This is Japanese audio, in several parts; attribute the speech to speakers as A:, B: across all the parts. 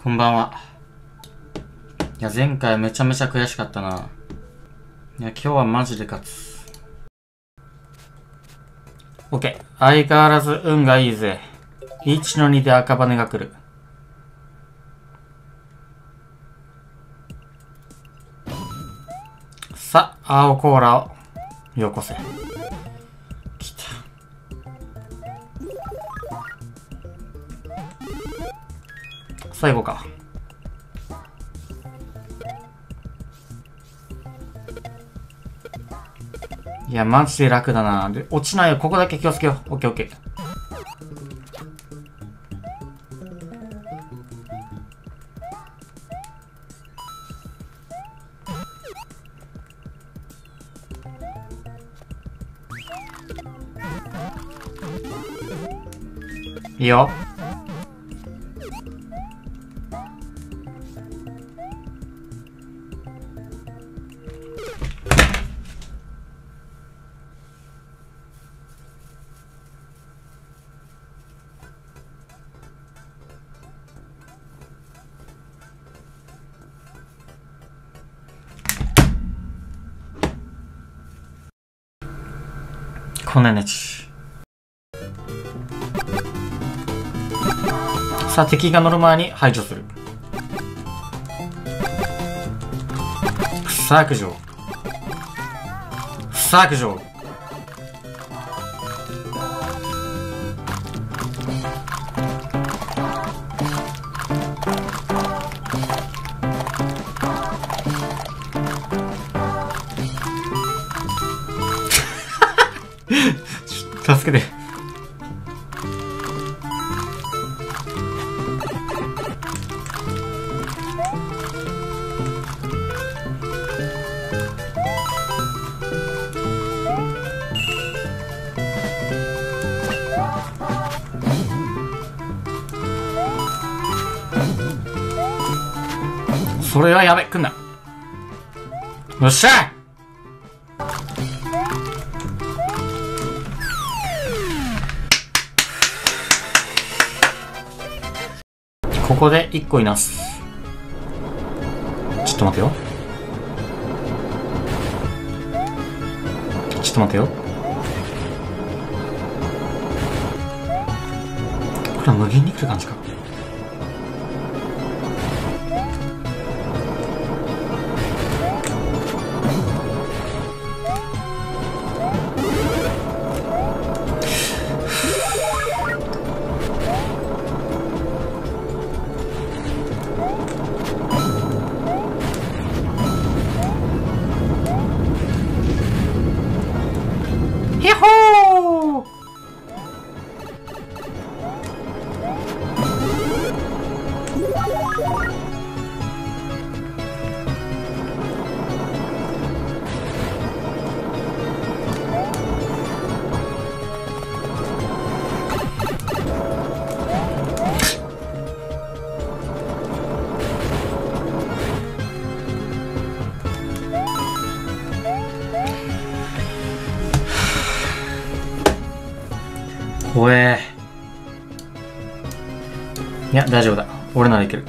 A: こんばんは。いや、前回めちゃめちゃ悔しかったな。いや、今日はマジで勝つ。OK。相変わらず運がいいぜ。1の2で赤羽が来る。さあ、青コーラをよこせ。来た。最後か。いや、マジで楽だな。で、落ちないよ。ここだけ気をつけよう。オッケーオッケー。いいよ。こんなねち。さあ、敵が乗る前に排除する。削除。削除。助けて。それはやべ、来んな。よっしゃ。ここで1個いなす。ちょっと待てよ。ちょっと待てよ。これは無限に来る感じか。怖え。いや、大丈夫だ。俺ならいける。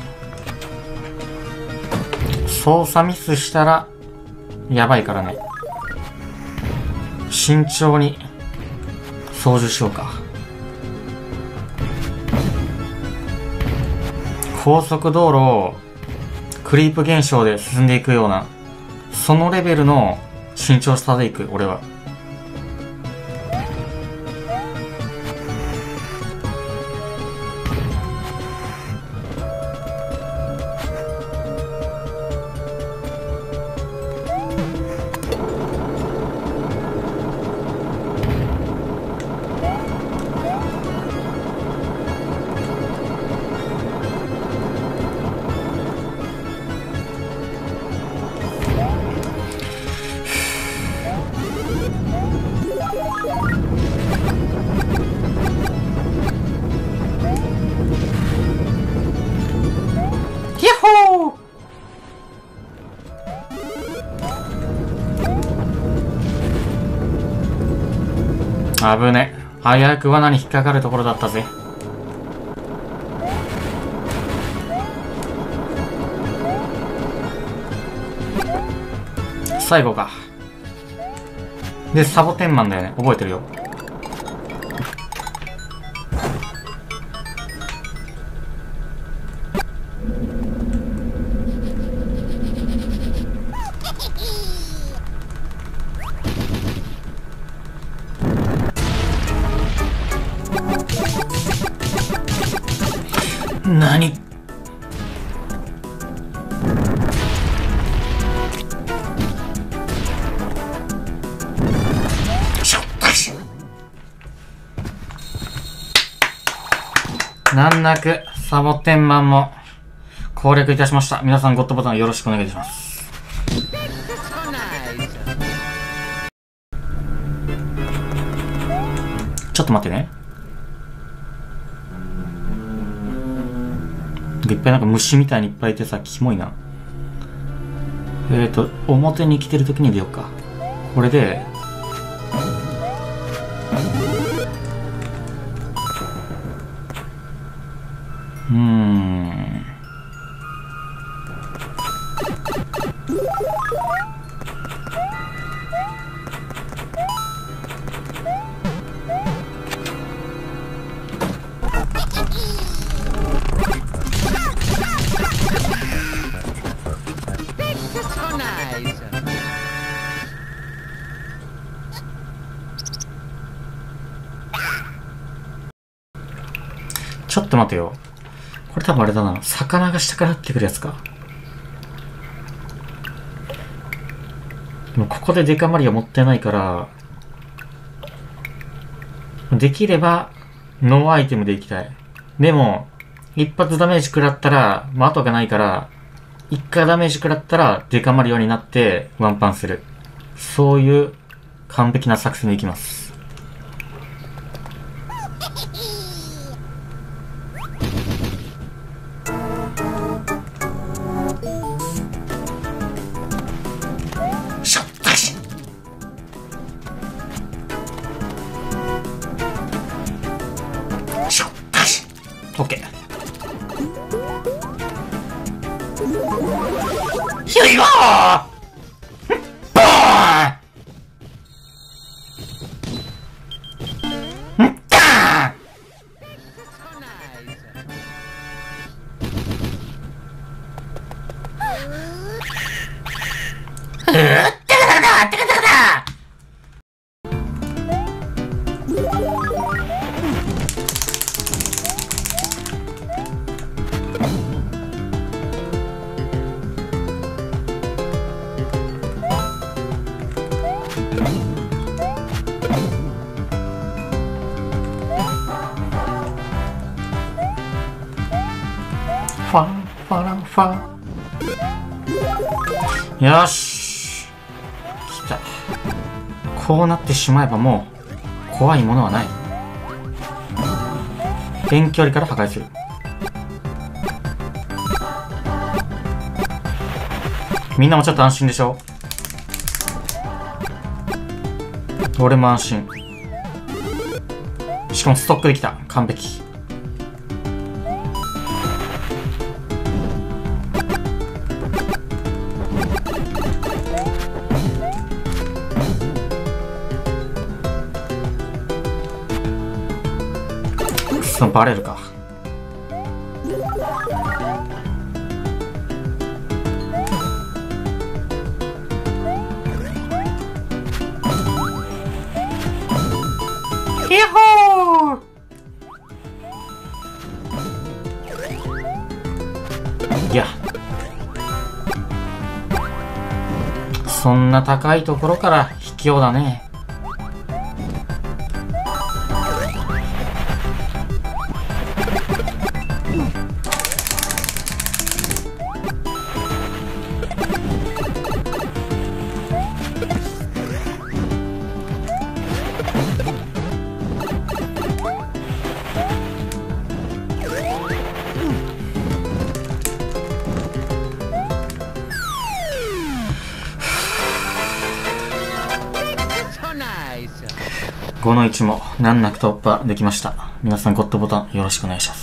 A: 操作ミスしたら、やばいからね。慎重に、操縦しようか。高速道路を、クリープ現象で進んでいくような、そのレベルの慎重さでいく、俺は。危ね。早く罠に引っかかるところだったぜ。 最後か。で、サボテンマンだよね。覚えてるよ。何？難なくサボテンマンも攻略いたしました。皆さんゴッドボタンよろしくお願いします。ちょっと待ってね。いっぱいなんか虫みたいにいっぱいいてさ、キモいな。表に来てる時に出ようか。これで、ちょっと待てよ。これ多分あれだな。魚が下から降ってくるやつか。でもここでデカマリア持ってないから、できればノーアイテムでいきたい。でも、一発ダメージ食らったら、後がないから、一回ダメージ食らったらデカマリアになってワンパンする。そういう完璧な作戦でいきます。オッケー。ひょいよー！ボーン！んだー！ファンファランファン。よし、来た。こうなってしまえばもう怖いものはない。遠距離から破壊する。みんなもちょっと安心でしょ。俺も安心。しかもストックできた。完璧。バレるか。ヒヤホー！いや、そんな高いところから卑怯だね。5の1も難なく突破できました。皆さんゴッドボタンよろしくお願いします。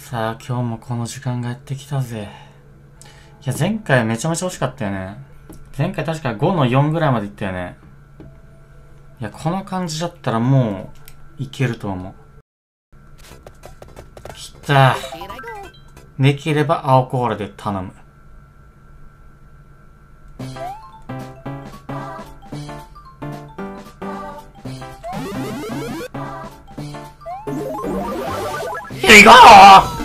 A: さあ、今日もこの時間がやってきたぜ。いや、前回めちゃめちゃ惜しかったよね。前回確か5の4ぐらいまでいったよね。いや、この感じだったらもう、いけると思う。きた。できれば青コーラで頼む。いこう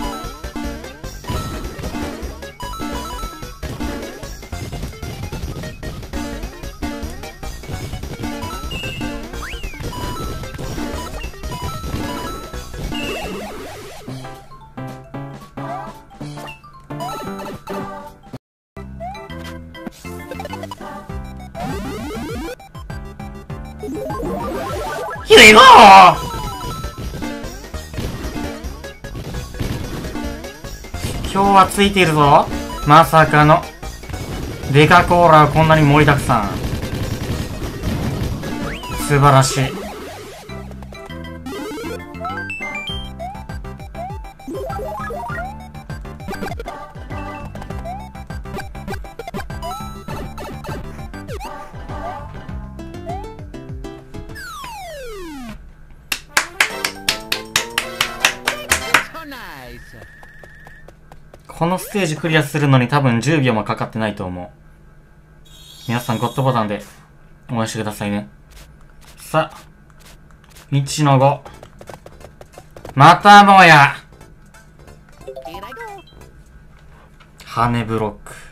A: いこう今日はついているぞ。まさかのデカコーラはこんなに盛りだくさん。素晴らしい。このステージクリアするのに多分10秒もかかってないと思う。皆さんゴッドボタンで応援してくださいね。さあ、1の5。またもや羽ブロック。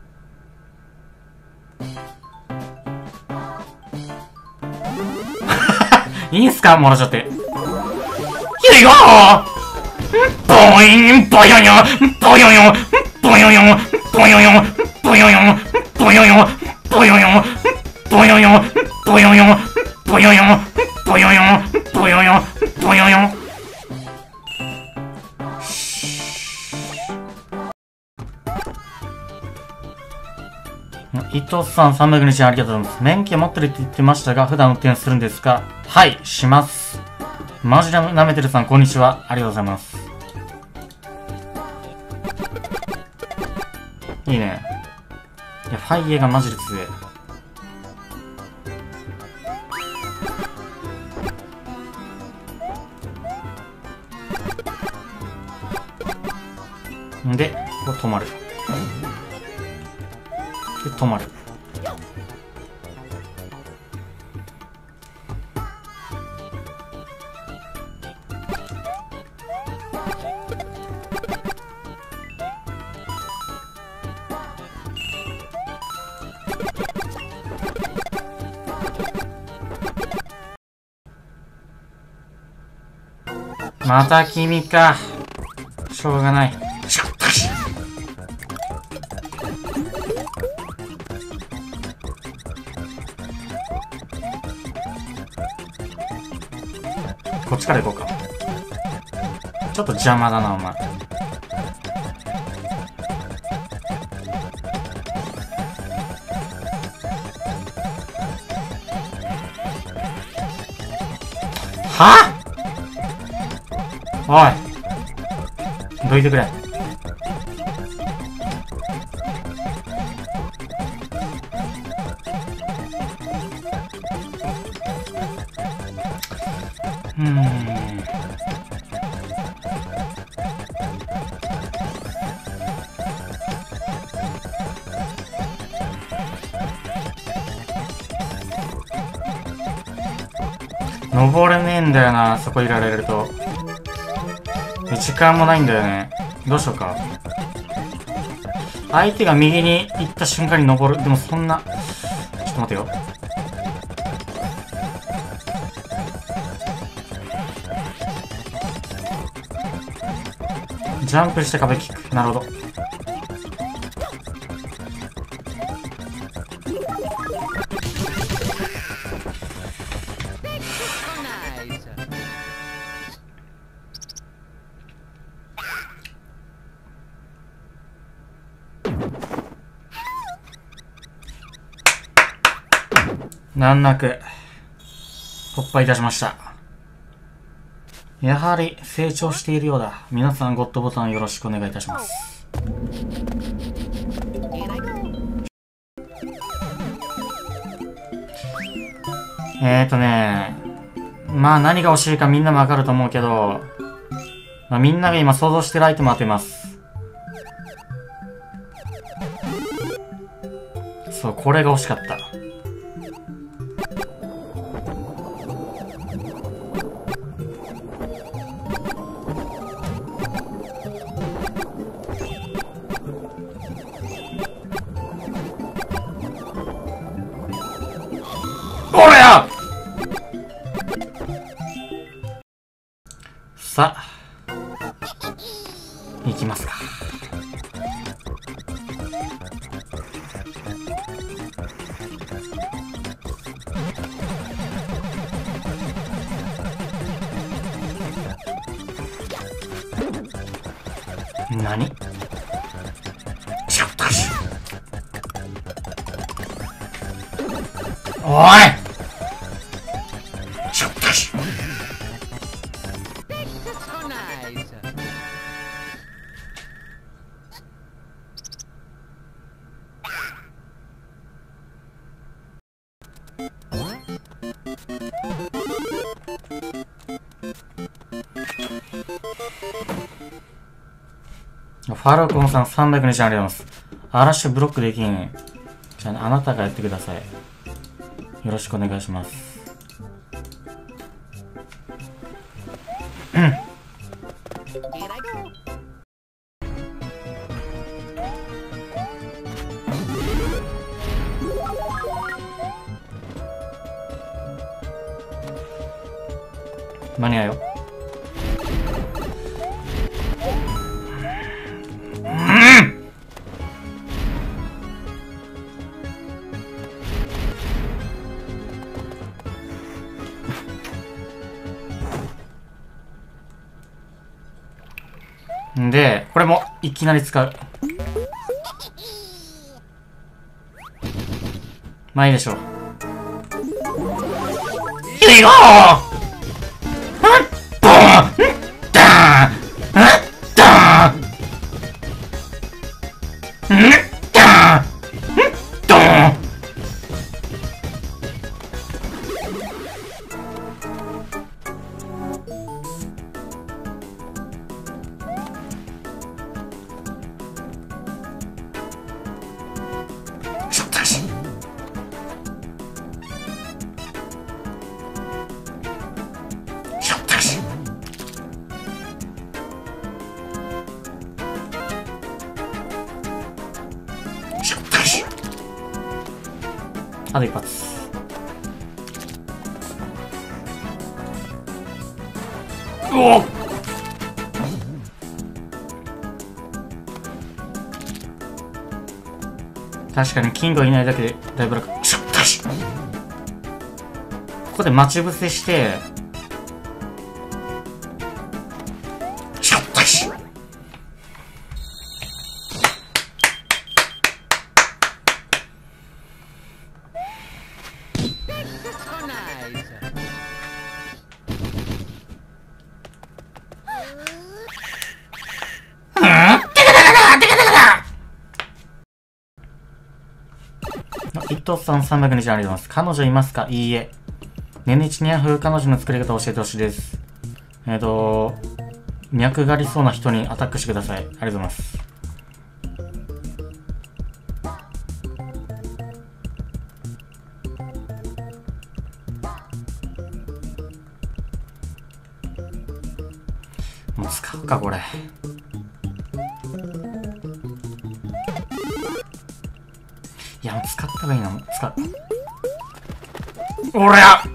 A: いいんすかもらっちゃって。ひいごーボインボヨヨボヨヨボヨヨボヨヨボヨヨボヨヨボヨヨボヨヨボヨヨボヨヨボヨヨボヨヨボヨヨ。伊藤さん300日ありがとうございます。免許持ってるって言ってましたが、普段運転するんですか？はい、します。マジで舐めてるさん、こんにちは。ありがとうございます。いいね。いや、ファイエがマジで強い。んで、こう止まる。で、止まる。また君か。しょうがない。こっちから行こうか。ちょっと邪魔だな、お前。は？おい、どいてくれ。登れねえんだよな、そこいられると。時間もないんだよね。どうしようか。相手が右に行った瞬間に登る。でもそんな。ちょっと待てよ。ジャンプして壁キック。なるほど。難なく突破いたしました。 やはり成長しているようだ。皆さんゴッドボタンよろしくお願いいたします。まあ何が欲しいかみんなもわかると思うけど、まあ、みんなが今想像してるアイテム当てます。そう、これが欲しかった。これや！さあ、行きますか。何？おい！ファルコンさん300日ありがとうございます。アラッシュブロックできん。じゃあ、あなたがやってください。よろしくお願いします。うん。間に合うよ。で、これもいきなり使う。まあいいでしょう。いいよー！あと一発。おっ！確かにキングがいないだけでだいぶ楽。ここで待ち伏せして一等さん300日ありがとうございます。彼女いますか？いいえ。年日にゃふ彼女の作り方を教えてほしいです。脈がありそうな人にアタックしてください。ありがとうございます。もう使うか、これ。いや、もう使った方がいいな、もう使う。おりゃ！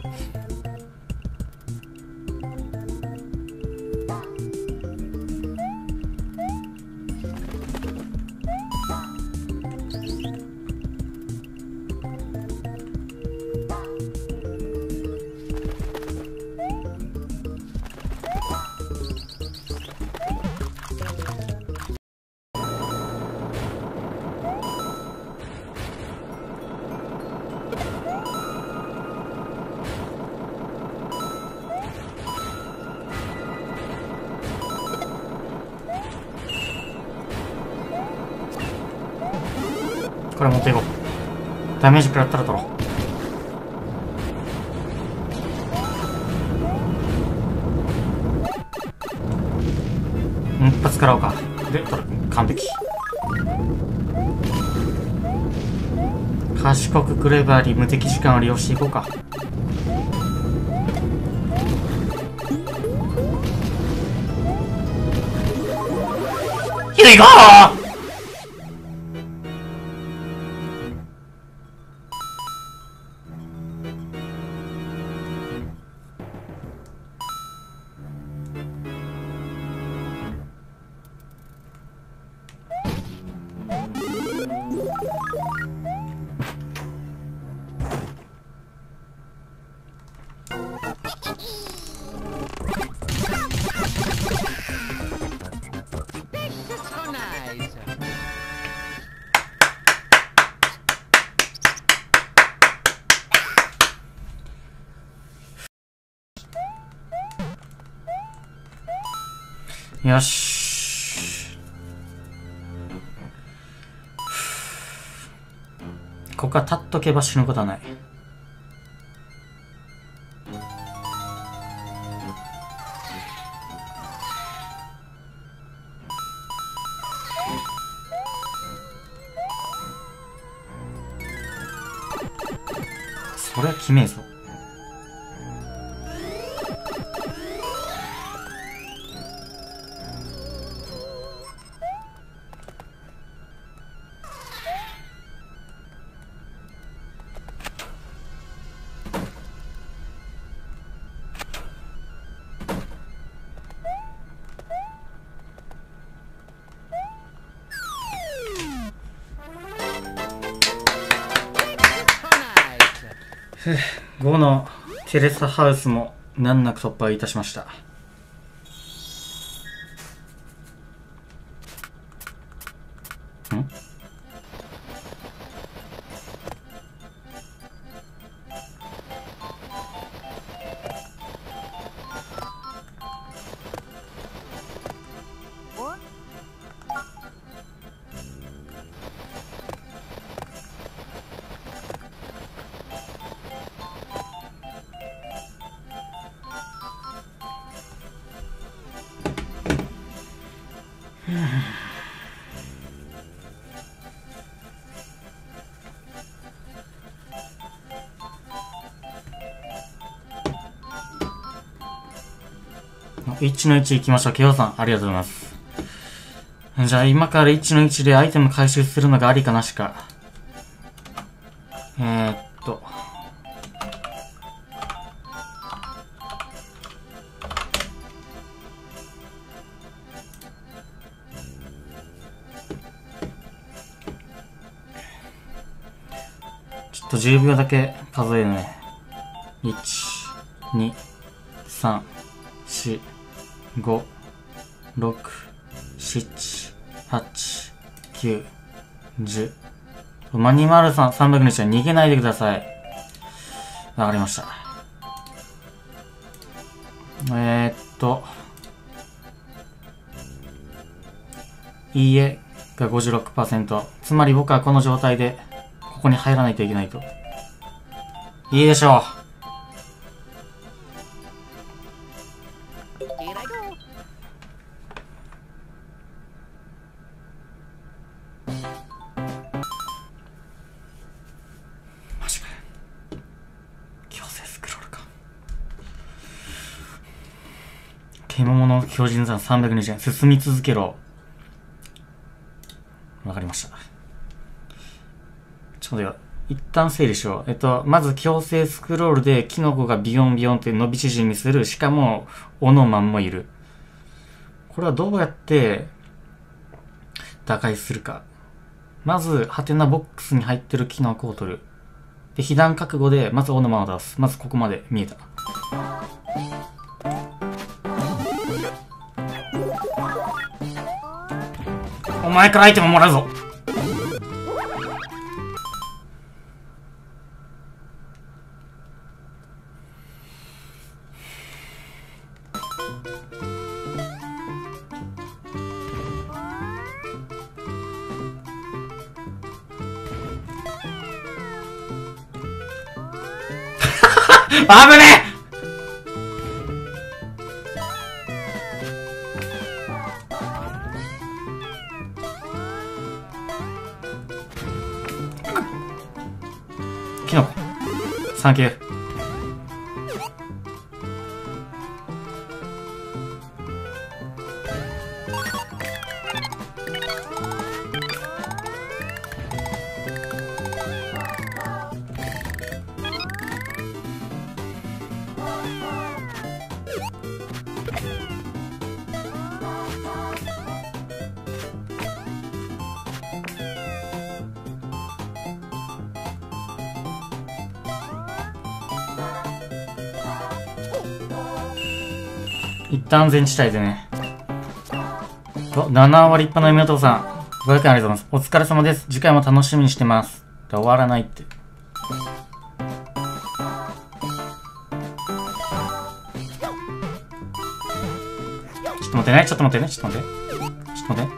A: これ持っていこう。ダメージ食らったら取ろう。一発食らおうか。で、取る。完璧。賢くクレバーに無敵時間を利用していこうか。ひどいかー。よし。ここは立っとけば死ぬことはない。それは決めえぞ。5のテレサハウスも難なく突破いたしました。1の1行きましょう。ケオさん、ありがとうございます。じゃあ今から1の1でアイテム回収するのがありかなしか。ちょっと10秒だけ数えるね。1、2、3、4、5、6、7、8、9、10。マニマルさん、300日は逃げないでください。わかりました。いいえが 56%。つまり僕はこの状態で、ここに入らないといけないと。いいでしょう。マジかよ。強制スクロールか。獣の強靭山320円。進み続けろ。わかりました。ちょっと待ってよ。一旦整理しよう。まず強制スクロールでキノコがビヨンビヨンって伸び縮みする。しかも、オノマンもいる。これはどうやって打開するか。まず、ハテナボックスに入ってるキノコを取る。で、被弾覚悟で、まずオノマンを出す。まずここまで見えた。お前からアイテムもらうぞ。 危ねえ。キノコ。サンキュー。一旦全地帯でね。7割立派な妹さん。500円ありがとうございます。お疲れ様です。次回も楽しみにしてます。終わらないって。ちょっと待ってね。ちょっと待ってね。ちょっと待って。ちょっと待って。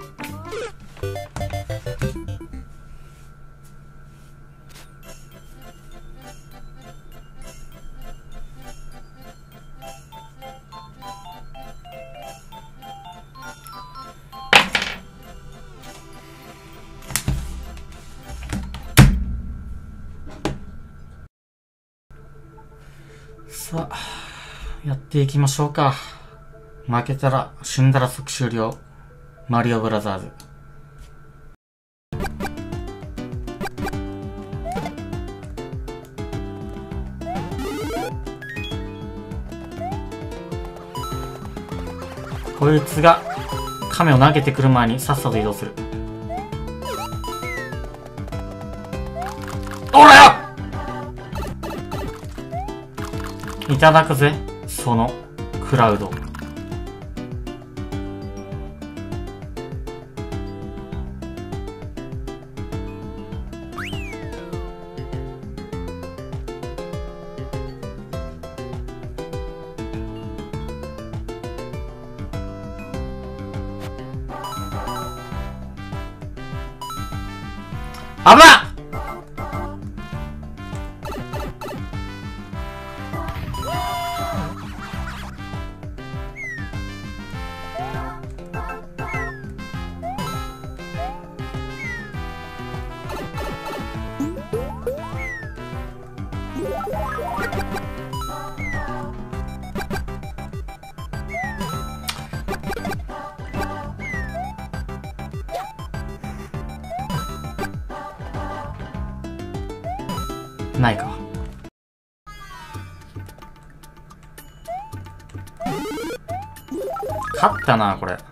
A: さあ、やっていきましょうか。負けたら、死んだら即終了。マリオブラザーズ。こいつが、亀を投げてくる前にさっさと移動する。おらよ！いただくぜ、そのクラウド。危なっ！ないか。勝ったな、これ。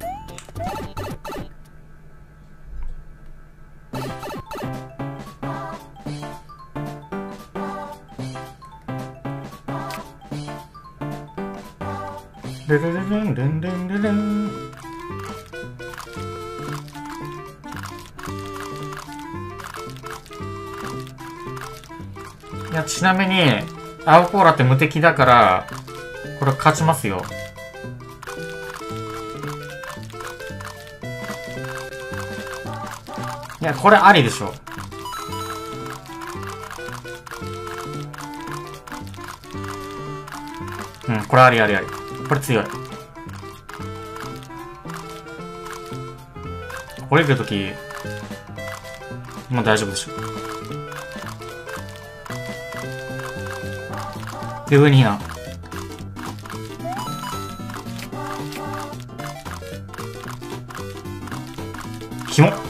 A: ルルルルンルンルンルルン。いや、ちなみに、青コーラって無敵だから、これ勝ちますよ。いや、これありでしょ。うん、これありありあり。これ強い。降りるとき、もう大丈夫でしょ。で、上に避難。ひも。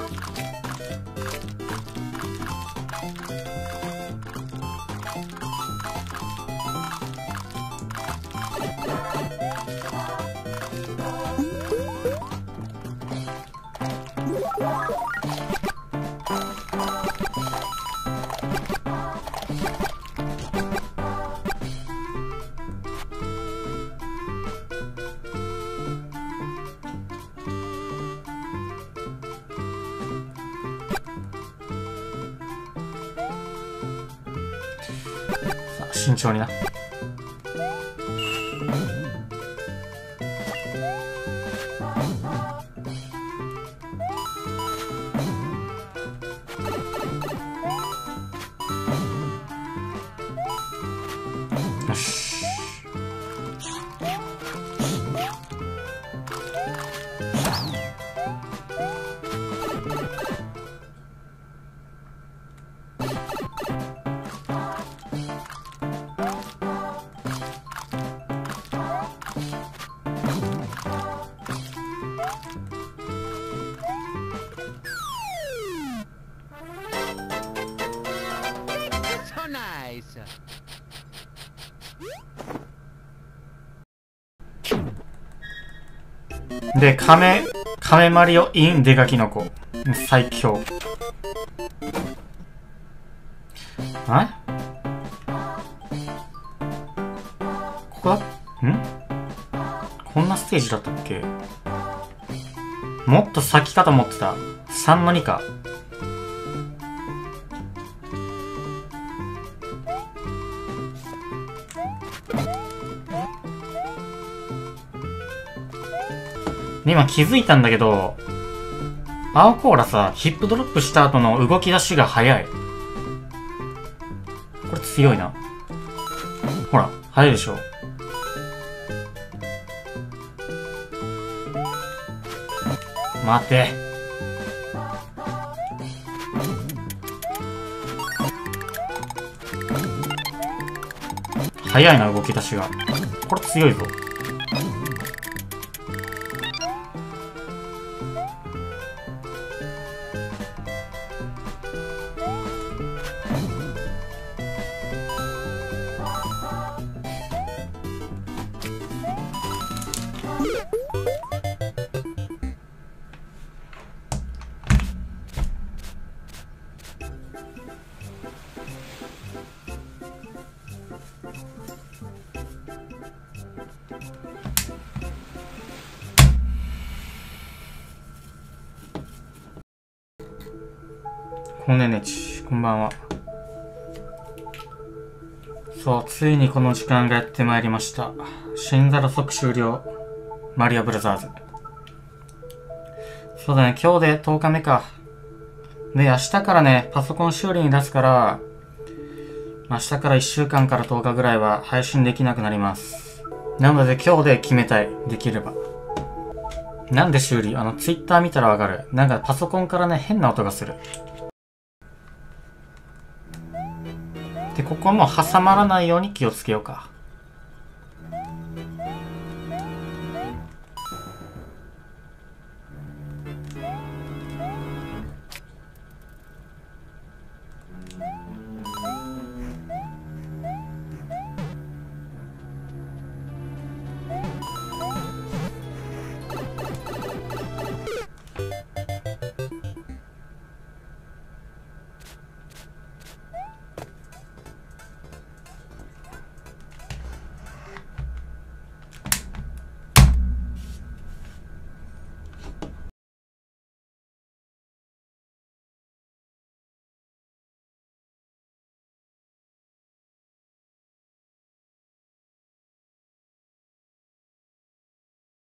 A: 慎重にな。 よし。で、亀マリオインデカキノコ。最強。あ？ここだ？こんなステージだったっけ？もっと先かと思ってた。3の2か。今気づいたんだけど、青コーラさ、ヒップドロップした後の動き出しが早い。これ強いな。ほら、早いでしょ。待て。早いな、動き出しが。これ強いぞ。こんねち、こんばんは。そう、ついにこの時間がやってまいりました。新ザラ即終了。マリオブラザーズ。そうだね、今日で10日目か。で、明日からね、パソコン修理に出すから、明日から1週間から10日ぐらいは配信できなくなります。なので今日で決めたい。できれば。なんで修理？ツイッター見たらわかる。なんかパソコンからね、変な音がする。で、ここも挟まらないように気をつけようか。